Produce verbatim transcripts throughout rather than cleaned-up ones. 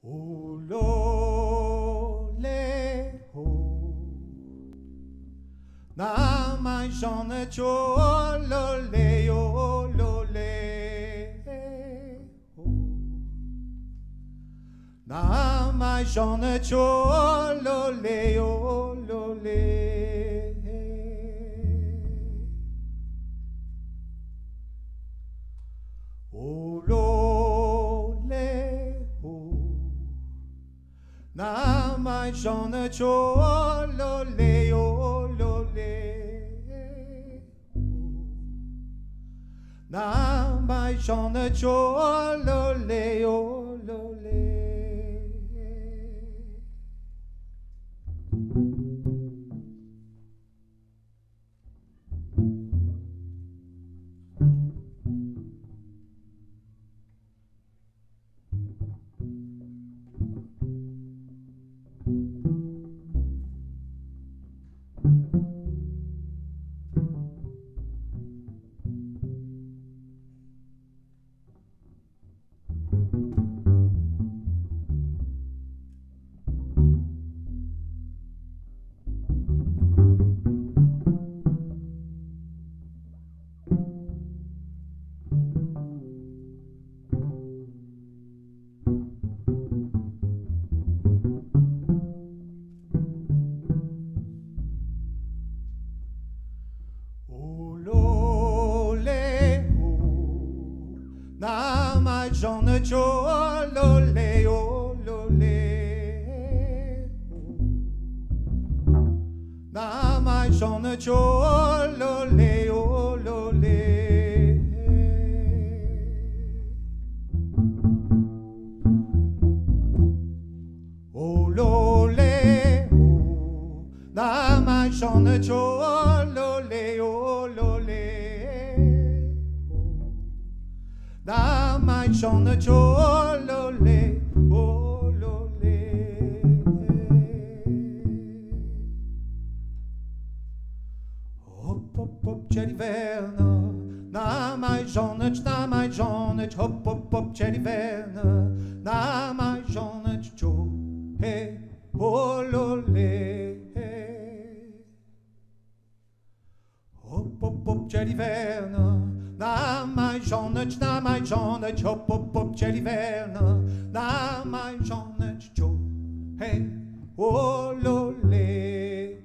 Oh lo le ho, na mai jone cho lo le oh lo le ho, na mai jone cho lo le oh lo le. Oh lo le ho, na mai jone cho lo le oh lo le ho, na mai jone cho lo le oh lo le. Jone cho lo le oh lo le ho, na mai jone cho lo le oh lo le. Oh lo le ho, na mai jone cho lo le oh lo le. Na mai jone cho lo le oh lo le. Hop hop hop c'è l'inverno, na mai jone na mai jone hop hop hop c'è l'inverno, na mai jone cho hey oh lo le. Hop hop hop c'è l'inverno, na mai jone na mai jone hop hop hop c'è l'inverno, na mai jone cho hey oh lo le.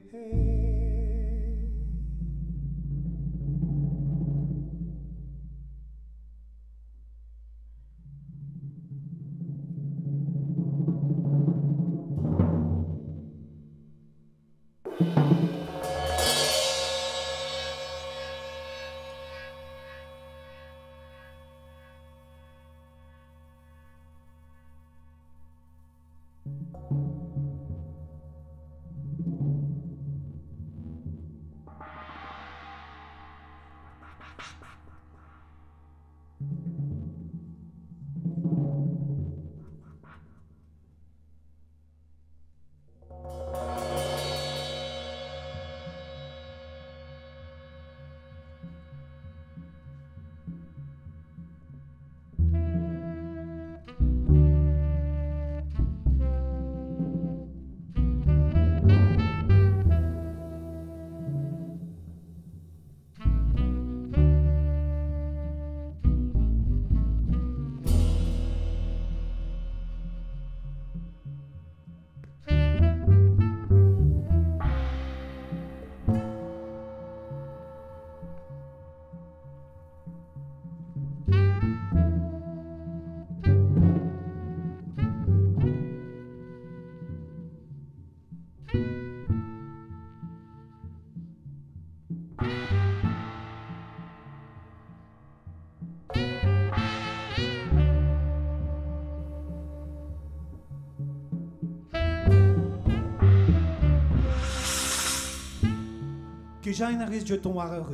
Que já nariz de tom araru.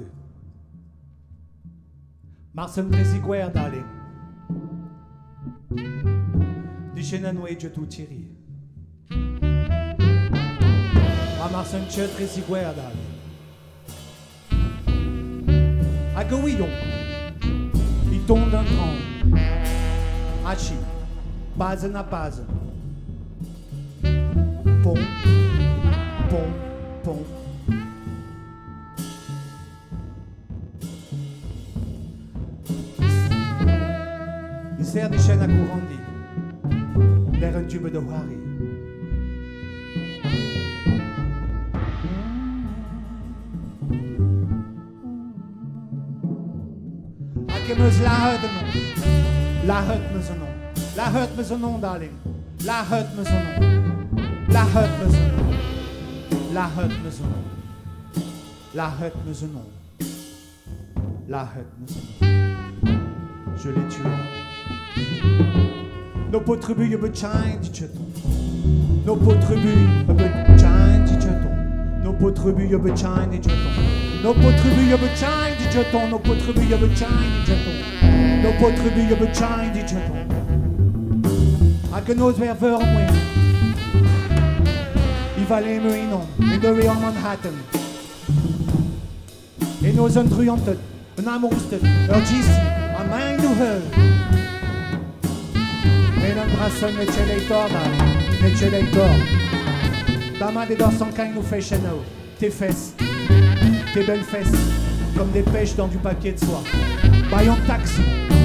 Marcel Brésiguer darling. De Chenanoué de tout Thierry. A Marcel Chet Brésiguer darling. A Gouillon. Il tombe d'un grand. Hachi. Base na base. pom, pom, pom. Il sert des chaînes à courant dit, l'air un tube de Wari. Akemez la hut non, la hut me zonon, la hut me zonon darling, la hut me zonon, la hut me zonon, la hut me zonon, la hut me zonon, la hut me zonon. Je l'ai tué. Nos potes tribus y'a bechain dit cheton. Nos potes tribus y'a bechain dit cheton. Nos potes tribus y'a bechain dit cheton. Nos potes tribus y'a bechain dit cheton. Nos potes tribus y'a bechain dit cheton. Nos potes tribus y'a bechain dit cheton. A que nos verveurs moins. Il valait me inon. Et de rue en Manhattan. Et nos intruyantes. Un amouriste. Un G C. Un main nouvelle. Et l'embrasseur ne chelaitor, ne chelaitor. Ta main des dents sans caille nous fait chenot. Tes fesses, tes belles fesses, comme des pêches dans du papier de soie. Baillon taxi.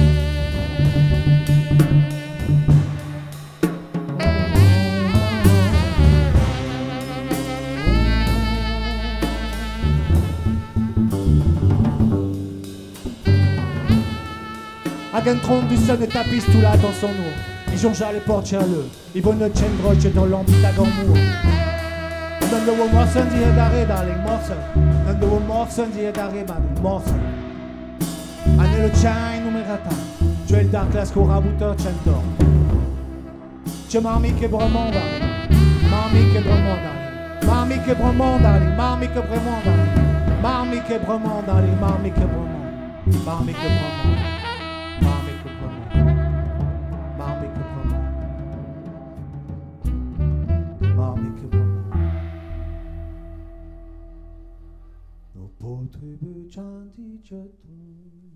Agen trompe du son et tapisse tout là dans son eau. Ils jonchent les portes chez le. Ils vont notre chaîne broche dans l'ambit à Gamour. Donne le morceau d'hier d'arrêt, darling, morceau. Donne le morceau d'hier d'arrêt, darling, morceau. Anne le chien numerata. Tu es le dark class qu'on rabouteur chantor. Tu es marmi qui est vraiment, darling. Marmi qui est vraiment, darling. Marmi qui est vraiment, darling. Marmi qui est vraiment, darling. Marmi qui est vraiment, darling. Marmi qui est vraiment. Marmi qui est vraiment. Potrebe chanti chaton.